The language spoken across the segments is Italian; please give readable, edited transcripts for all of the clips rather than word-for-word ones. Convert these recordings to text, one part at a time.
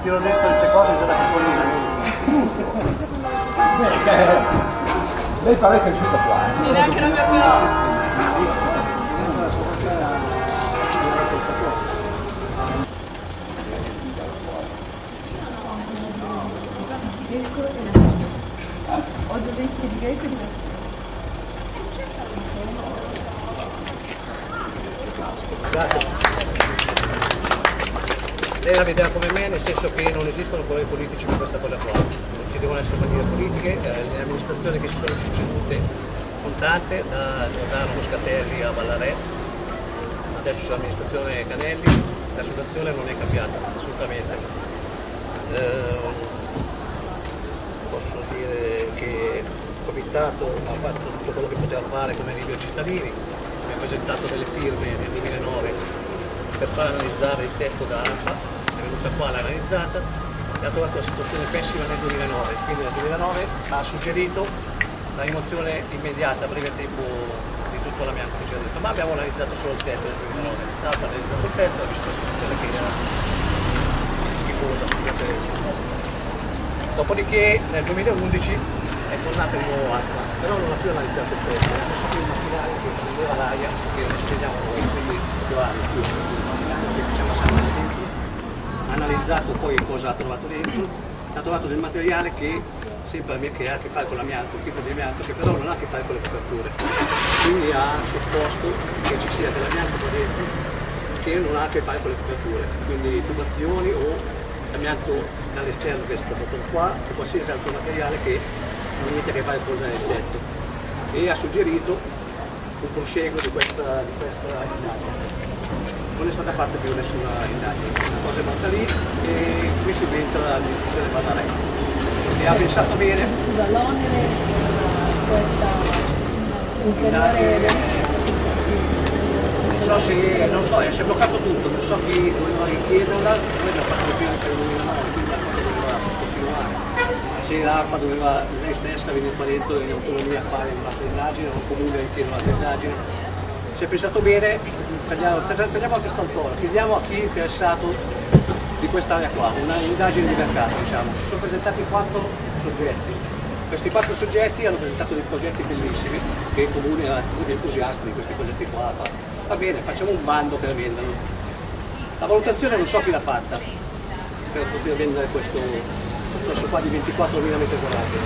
tiro dentro queste cose c'è da piccolina. Lei pare è cresciuta qua. Neanche la mia prima. Lei la vedrà come me, nel senso che non esistono problemi politici per questa cosa qua, non ci devono essere maniere politiche, le amministrazioni che si sono succedute con tante, da Giordano Moscatelli a Vallarè, adesso l'amministrazione Canelli, la situazione non è cambiata assolutamente. Posso dire che il comitato ha fatto tutto quello che poteva fare come alivio ai cittadini, ha presentato delle firme nel 2009 per far analizzare il tetto da ARPA, è venuta qua, l'ha analizzata e ha trovato la situazione pessima nel 2009, quindi nel 2009 ha suggerito la rimozione immediata a breve tempo di tutto l'amianto che c'era detto, ma abbiamo analizzato solo il tetto nel 2009, ha analizzato il tetto, ha visto la situazione che era schifosa. Dopodiché nel 2011 è tornata di nuovo acqua, però non ha più analizzato il tetto, ha messo più il macchinario che prendeva l'aria, che non spegniamo noi, quindi più aria, più che facciamo sempre dentro. Ha analizzato poi cosa ha trovato dentro, ha trovato del materiale che sempre che ha a che fare con l'amianto, un tipo di amianto che però non ha a che fare con le coperture, quindi ha supposto che ci sia dell'amianto qua dentro che non ha a che fare con le coperture, quindi tubazioni o amianto dall'esterno che è spostato qua o qualsiasi altro materiale che non ha niente a che fare con il tetto, e ha suggerito un proseguo di questa indagine. Non è stata fatta più nessuna indagine, la cosa è morta lì e qui subentra l'amministrazione Vallarè e ha pensato bene. Scusa, l'onere di questa ulteriore... Non so, si è bloccato tutto, non so chi voleva richiederla, noi abbiamo fatto le firme per il 2009, quindi la cosa doveva continuare. Se l'ARPA doveva lei stessa venire qua dentro in autonomia a fare un'altra indagine, o il comune richiede un'altra indagine. Si è pensato bene, tagliamo a testa al toro, chiediamo a chi è interessato di quest'area qua, un'indagine di mercato, diciamo. Si sono presentati 4 soggetti. Questi 4 soggetti hanno presentato dei progetti bellissimi, che il comune era entusiasta di questi progetti qua. Va bene, facciamo un bando per venderlo. La valutazione non so chi l'ha fatta per poter vendere questo qua di 24.000 metri quadrati.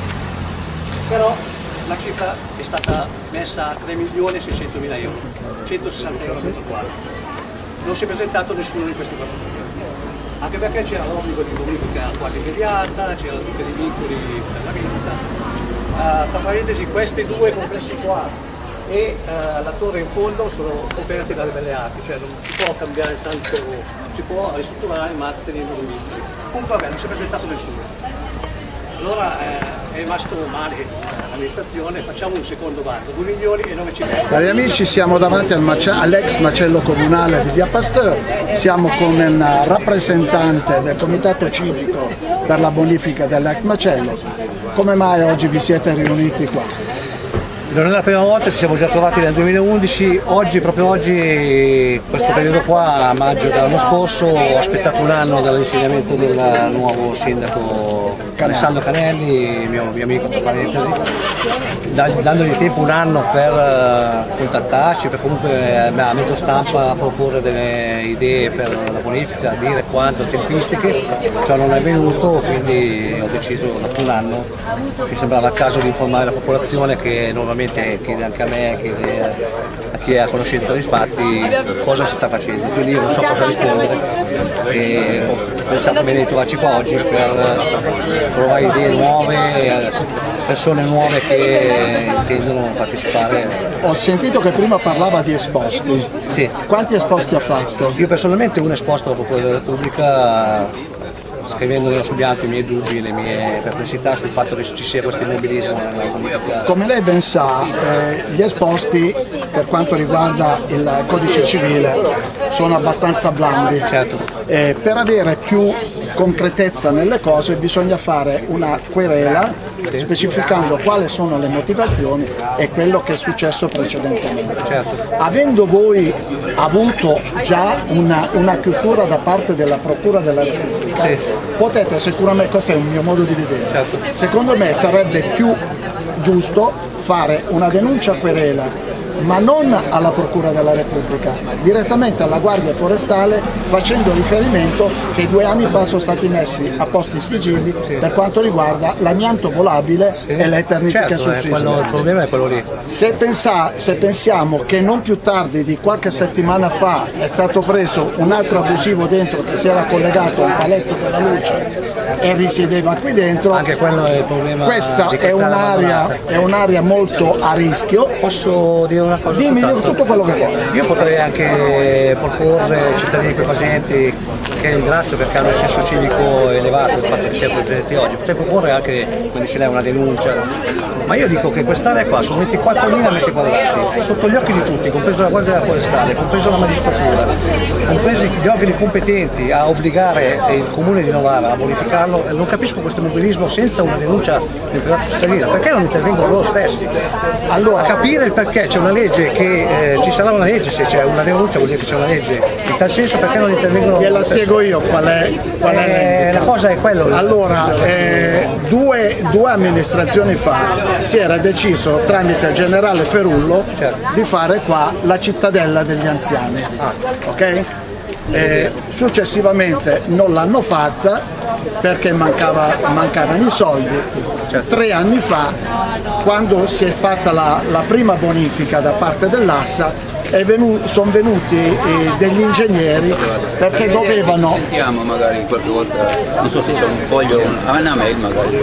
Però la cifra è stata messa a 3.600.000 euro, 160 euro a metro quadro. Non si è presentato nessuno di questi 4 soggetti, anche perché c'era l'obbligo di bonifica quasi immediata, c'erano tutti i vincoli per la vendita. Tra parentesi, questi 2 complessi qua e la torre in fondo sono coperti dalle belle arti, cioè non si può cambiare tanto, si può ristrutturare ma tenendo i vincoli. Comunque vabbè, non si è presentato nessuno. Allora è rimasto male l'amministrazione, facciamo un secondo bando, 2.900.000. Cari amici, siamo davanti all'ex macello comunale di Via Pasteur, siamo con un rappresentante del comitato civico per la bonifica dell'ex macello. Come mai oggi vi siete riuniti qua? Non è la prima volta, ci siamo già trovati nel 2011, proprio oggi, questo periodo qua, a maggio dell'anno scorso, ho aspettato un anno dall'insediamento del nuovo sindaco Alessandro Canelli, mio amico tra parentesi, dandogli tempo un anno per contattarci, per comunque a mezzo stampa proporre delle idee per la bonifica, dire quanto, tempistiche, ciò non è venuto, quindi ho deciso dopo un anno, mi sembrava il caso di informare la popolazione che normalmente chiede anche a me, chiede a chi è a conoscenza dei fatti cosa si sta facendo, quindi io non so cosa rispondere e ho pensato bene di trovarci qua oggi per trovare idee nuove, persone nuove che intendono partecipare. Ho sentito che prima parlava di esposti. Sì. Quanti esposti ha fatto? Io personalmente un esposto alla Procura della Repubblica, scrivendo nero su bianco i miei dubbi, le mie perplessità sul fatto che ci sia questo immobilismo nella politica. Come lei ben sa, gli esposti per quanto riguarda il codice civile sono abbastanza blandi. Certo. Per avere più concretezza nelle cose bisogna fare una querela specificando quali sono le motivazioni e quello che è successo precedentemente. Avendo voi avuto già una chiusura da parte della Procura della Repubblica, potete sicuramente, questo è un mio modo di vedere, secondo me sarebbe più giusto fare una denuncia querela, ma non alla Procura della Repubblica, direttamente alla Guardia Forestale, facendo riferimento che 2 anni fa sono stati messi a posto i sigilli per quanto riguarda l'amianto volabile e l'Eternit che sussiste. Il problema è quello lì. Se pensiamo che non più tardi di qualche settimana fa è stato preso un altro abusivo dentro che si era collegato al paletto della luce e risiedeva qui dentro, anche quello è il problema. Questa è un'area molto a rischio. Posso dire una cosa? Dimmi tutto quello che vuoi. Io potrei anche proporre ai cittadini equipaggianti, che ringrazio perché hanno il senso civico elevato, il fatto che siano presenti oggi, potrei proporre anche, come dice lei, una denuncia, ma io dico che quest'area qua sono 24.000 metri quadrati, sotto gli occhi di tutti, compreso la Guardia della Forestale, compreso la magistratura, compresi gli organi competenti a obbligare il comune di Novara a bonificarlo. Non capisco questo immobilismo senza una denuncia del privato cittadino, perché non intervengono loro stessi? Allora, capire il perché c'è una legge, che ci sarà una legge, se c'è una denuncia vuol dire che c'è una legge, in tal senso perché non intervengono? Gliela spiego io qual è la cosa è quello. Allora, due amministrazioni fa si era deciso tramite il generale Ferullo di fare qua la cittadella degli anziani, ok? Successivamente non l'hanno fatta perché mancavano i soldi. 3 anni fa, quando si è fatta la prima bonifica da parte dell'ASSA, sono venuti degli ingegneri perché dovevano, sentiamo magari qualche volta, non so se c'è un foglio, una mail magari,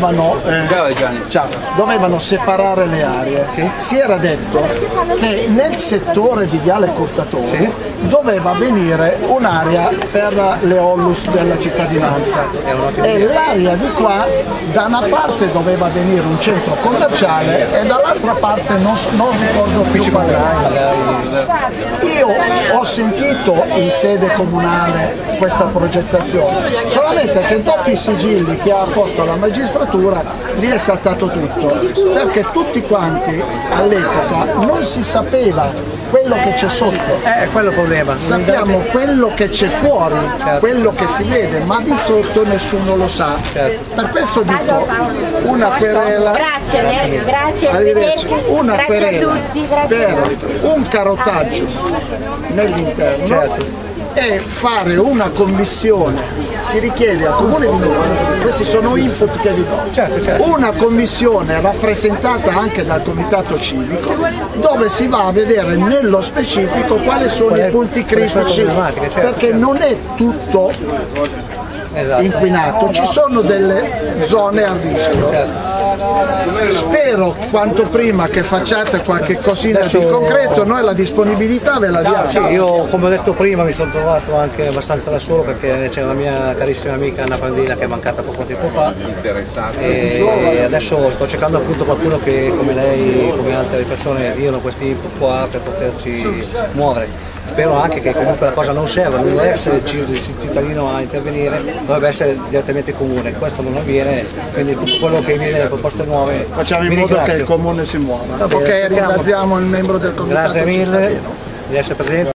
dovevano separare le aree. Si era detto che nel settore di Viale Curtatore doveva venire un'area per le Onlus della cittadinanza e l'area di qua, da una parte doveva venire un centro commerciale e dall'altra parte non ricordo più qual è. Io ho sentito in sede comunale questa progettazione, solamente che dopo i sigilli che ha posto la magistratura lì è saltato tutto, perché tutti quanti all'epoca non si sapeva quello che c'è sotto, quello il problema. Sappiamo quello che c'è fuori, quello che si vede, ma di sotto nessuno lo sa. Per questo dico una querela, grazie, arrivederci, una grazie querela a tutti, grazie per un carotaggio nell'interno e fare una commissione. Si richiede al Comune di Novara, questi sono input che vi do, una commissione rappresentata anche dal comitato civico dove si va a vedere nello specifico quali sono i punti critici, perché non è tutto inquinato, ci sono delle zone a rischio. Spero quanto prima che facciate qualche cosina di concreto, noi la disponibilità ve la diamo. Io, come ho detto prima, mi sono trovato anche abbastanza da solo perché c'è una mia carissima amica Anna Pandina che è mancata poco tempo fa e adesso sto cercando appunto qualcuno che come lei, come altre persone, diano questi input qua per poterci muovere. Spero anche che comunque la cosa non serva, non deve essere il cittadino a intervenire, dovrebbe essere direttamente il comune. Questo non avviene, quindi tutto quello che viene dalle proposte nuove facciamo in modo che il comune si muova. Ok, ringraziamo il membro del comitato. Grazie mille di essere presente.